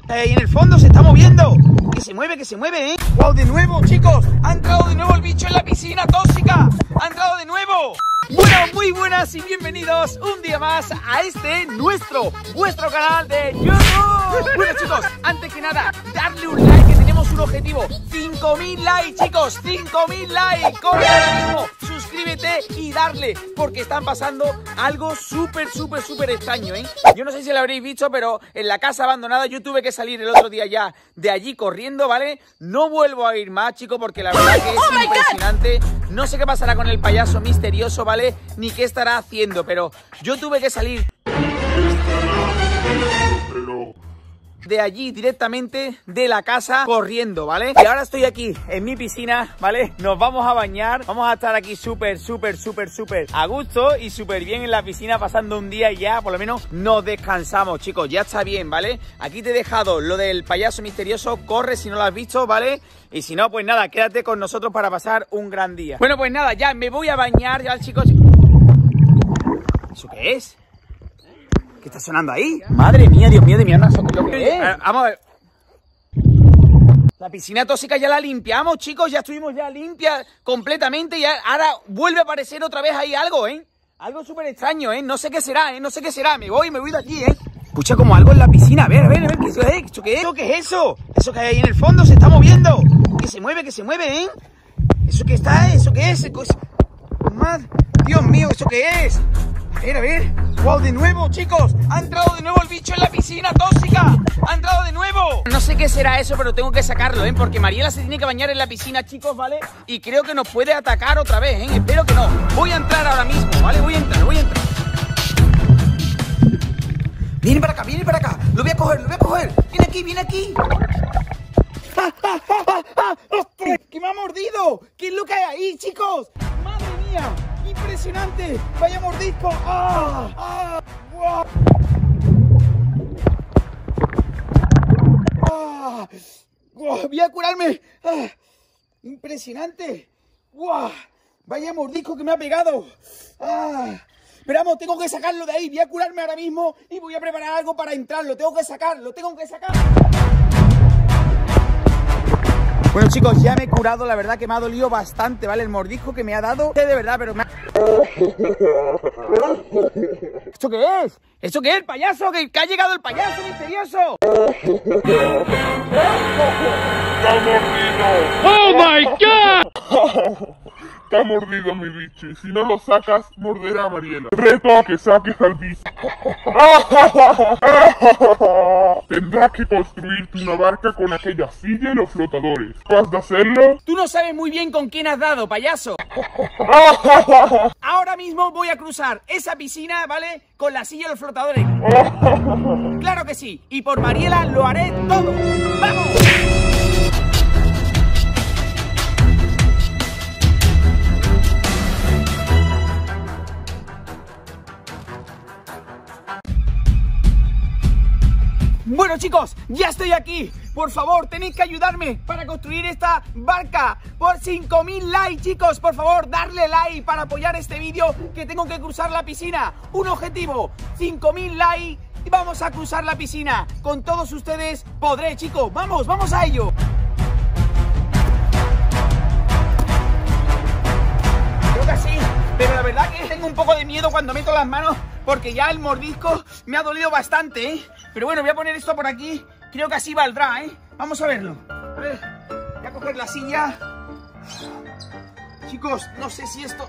Ahí en el fondo se está moviendo. Que se mueve, ¿eh? ¡Wow! De nuevo, chicos. Ha entrado de nuevo el bicho en la piscina tóxica. Ha entrado de nuevo. Bueno, muy buenas y bienvenidos un día más a vuestro canal de YouTube. Bueno, chicos, antes que nada, darle un like, que tenemos un objetivo. 5000 likes, chicos, 5000 likes. Corre ahora mismo, suscríbete y darle, porque están pasando algo súper extraño, ¿eh? Yo no sé si lo habréis visto, pero en la casa abandonada yo tuve que salir el otro día ya de allí corriendo, ¿vale? No vuelvo a ir más, chicos, porque la verdad que es impresionante. No sé qué pasará con el payaso misterioso, ¿vale? Ni qué estará haciendo, pero yo tuve que salir de allí directamente de la casa corriendo, ¿vale? Y ahora estoy aquí en mi piscina, ¿vale? Nos vamos a bañar, vamos a estar aquí súper a gusto y súper bien en la piscina pasando un día y ya por lo menos nos descansamos, chicos, ya está bien, ¿vale? Aquí te he dejado lo del payaso misterioso, corre si no lo has visto, ¿vale? Y si no, pues nada, quédate con nosotros para pasar un gran día. Bueno, pues nada, ya me voy a bañar, ya, chicos. ¿Eso qué es? ¿Qué está sonando ahí? Madre mía, Dios mío de mi alma, ¿eso qué es lo que es? Vamos a ver. La piscina tóxica ya la limpiamos, chicos, ya estuvimos ya limpias completamente y ahora vuelve a aparecer otra vez ahí algo, ¿eh? Algo súper extraño, ¿eh? No sé qué será, ¿eh? No sé qué será, me voy de aquí, ¿eh? Escucha como algo en la piscina, a ver, ¿qué es eso? ¿Qué es eso? Eso que hay ahí en el fondo se está moviendo. Que se mueve, ¿eh? ¿Eso qué está? ¿Eso qué es? Madre, Dios mío, ¿eso qué es? A ver. ¡Wow! De nuevo, chicos. Ha entrado de nuevo el bicho en la piscina tóxica. Ha entrado de nuevo. No sé qué será eso, pero tengo que sacarlo, ¿eh? Porque Mariela se tiene que bañar en la piscina, chicos, ¿vale? Y creo que nos puede atacar otra vez, ¿eh? Espero que no. Voy a entrar ahora mismo, ¿vale? Voy a entrar. Viene para acá. Lo voy a coger. Viene aquí. ¡Ostras! ¡Que me ha mordido! ¿Qué es lo que hay ahí, chicos? ¡Madre mía! ¡Impresionante! ¡Vaya mordisco! ¡Wow! ¡Voy a curarme! ¡Impresionante! ¡Wow! ¡Vaya mordisco que me ha pegado! Pero vamos, tengo que sacarlo de ahí. Voy a curarme ahora mismo y voy a preparar algo para entrar. Lo tengo que sacar. Bueno, chicos, ya me he curado, la verdad que me ha dolido bastante, ¿vale? El mordisco que me ha dado, de verdad, pero me ha... ¿Esto qué es? ¿Esto qué es, el payaso? ¿Que ha llegado el payaso misterioso? ¡Oh, my God! Está mordido mi bicho y si no lo sacas, morderá a Mariela. Reto a que saques al bicho. Tendrás que construirte una barca con aquella silla y los flotadores. ¿Vas de hacerlo? Tú no sabes muy bien con quién has dado, payaso. Ahora mismo voy a cruzar esa piscina, ¿vale? Con la silla y los flotadores. Claro que sí. Y por Mariela lo haré todo. ¡Vamos! Bueno, chicos, ya estoy aquí. Por favor, tenéis que ayudarme para construir esta barca. Por 5000 likes, chicos, por favor, darle like para apoyar este vídeo, que tengo que cruzar la piscina. Un objetivo, 5000 likes y vamos a cruzar la piscina. Con todos ustedes podré, chicos. Vamos a ello. Creo que sí, pero la verdad que tengo un poco de miedo cuando meto las manos, porque ya el mordisco me ha dolido bastante, ¿eh? Pero bueno, voy a poner esto por aquí. Creo que así valdrá, ¿eh? Vamos a verlo. A ver, voy a coger la silla. Chicos, no sé si esto...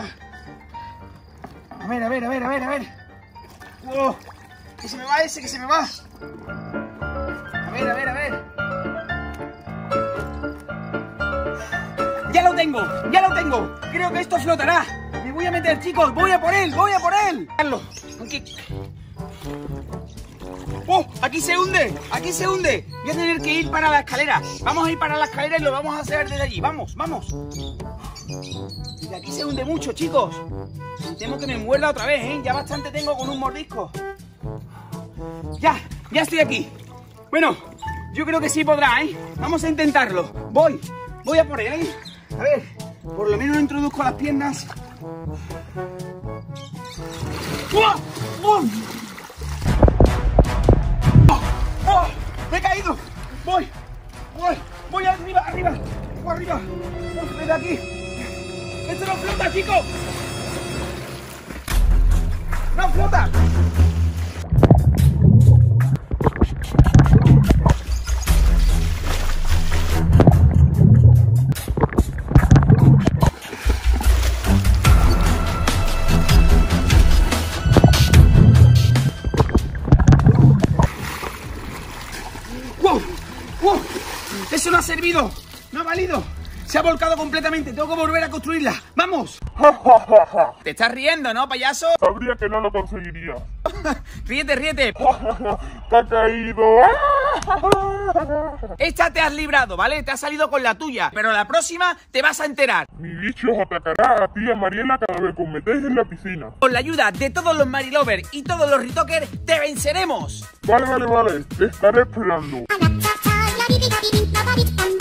A ver. Oh, que se me va ese, que se me va. A ver. Ya lo tengo. Creo que esto flotará. Me voy a meter, chicos. Voy a por él. Aunque... ¡Oh! Aquí se hunde. Voy a tener que ir para la escalera. Vamos a ir para la escalera y lo vamos a hacer desde allí. Vamos. Y de aquí se hunde mucho, chicos. Temo que me muerda otra vez, ¿eh? Ya bastante tengo con un mordisco. Ya estoy aquí. Bueno, yo creo que sí podrá, ¿eh? Vamos a intentarlo. Voy a por él, ¿eh? A ver, por lo menos introduzco las piernas. ¡Oh! ¡Me he caído! Eso no ha servido. No ha valido. Se ha volcado completamente. Tengo que volver a construirla. ¡Vamos! Te estás riendo, ¿no, payaso? Sabría que no lo conseguiría. Ríete, ríete. ¡Te ha caído! Esta te has librado, ¿vale? Te has salido con la tuya. Pero la próxima te vas a enterar. Mi bicho os atacará a ti y a Mariela cada vez que os metéis en la piscina. Con la ayuda de todos los Marilovers y todos los Ritokers, te venceremos. Vale. Te estaré esperando.